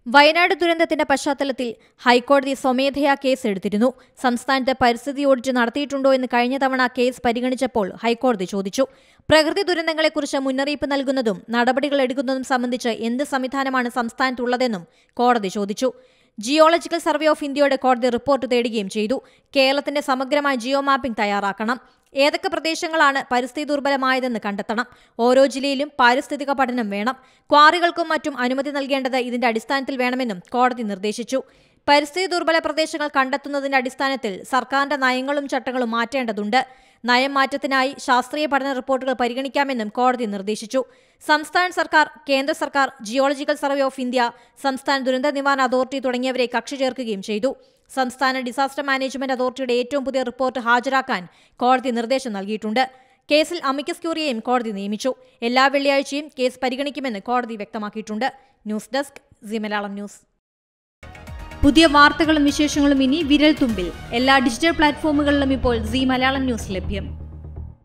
വയനാട് ദുരന്തത്തിന്റെ പശ്ചാത്തലത്തിൽ ഹൈക്കോടതി സ്വമേധയാ കേസ് എടുത്തിരുന്നു. സംസ്ഥാനത്ത് പരിസ്ഥിതി ഓഡിറ്റ് നടത്തിയിട്ടുണ്ടോ എന്ന് കഴിഞ്ഞ തവണ കേസ് പരിഗണിച്ചപ്പോൾ ഹൈക്കോടതി ചോദിച്ചു. പ്രകൃതി ദുരന്തങ്ങളെക്കുറിച്ച് മുന്നറിയിപ്പ് നൽകുന്നതും നടപടികൾ എടുക്കുന്നതും സംബന്ധിച്ച് എന്ത് സംവിധാനമാണ് സംസ്ഥാനത്തുള്ളതെന്നും കോടതി ചോദിച്ചു. ജിയോളജിക്കൽ സർവേ ഓഫ് ഇന്ത്യയുടെ കോടതി റിപ്പോർട്ട് തേടുകയും ചെയ്തു. കേരളത്തിന്റെ സമഗ്രമായ ജിയോ മാപ്പിംഗ് തയ്യാറാക്കണം. ഏതൊക്കെ പ്രദേശങ്ങളാണ് പരിസ്ഥിതി ദുർബലമായതെന്ന് കണ്ടെത്തണം. ഓരോ ജില്ലയിലും പാരിസ്ഥിതിക പഠനം വേണം. ക്വാറികൾക്കും മറ്റും അനുമതി നൽകേണ്ടത് ഇതിന്റെ അടിസ്ഥാനത്തിൽ വേണമെന്നും കോടതി നിർദ്ദേശിച്ചു. പരിസ്ഥിതി ദുർബല പ്രദേശങ്ങൾ കണ്ടെത്തുന്നതിന്റെ അടിസ്ഥാനത്തിൽ സർക്കാരിന്റെ നയങ്ങളും ചട്ടങ്ങളും മാറ്റേണ്ടതുണ്ട്. നയം മാറ്റത്തിനായി ശാസ്ത്രീയ പഠന റിപ്പോർട്ടുകൾ പരിഗണിക്കാമെന്നും കോടതി നിർദ്ദേശിച്ചു. സംസ്ഥാന സർക്കാർ, കേന്ദ്ര സർക്കാർ, ജിയോളജിക്കൽ സർവേ ഓഫ് ഇന്ത്യ, സംസ്ഥാന ദുരന്ത നിവാരണ അതോറിറ്റി തുടങ്ങിയവരെ കക്ഷി ചേർക്കുകയും ചെയ്തു. സംസ്ഥാന ഡിസാസ്റ്റർ മാനേജ്മെന്റ് അതോറിറ്റിയുടെ ഏറ്റവും പുതിയ റിപ്പോർട്ട് ഹാജരാക്കാൻ കോടതി നിർദ്ദേശം നൽകിയിട്ടുണ്ട്. കേസിൽ അമിക്കസ് ക്യൂറിയെയും കോടതി നിയമിച്ചു. എല്ലാ വെള്ളിയാഴ്ചയും കേസ് പരിഗണിക്കുമെന്ന് കോടതി വ്യക്തമാക്കിയിട്ടുണ്ട്. News desk, C Malayalam news. പുതിയ വാർത്തകളും വിശേഷങ്ങളും ഇനി വിരൽ തുമ്പിൽ. എല്ലാ ഡിജിറ്റൽ പ്ലാറ്റ്ഫോമുകളിലും ഇപ്പോൾ സി മലയാളം ന്യൂസ് ലഭ്യം.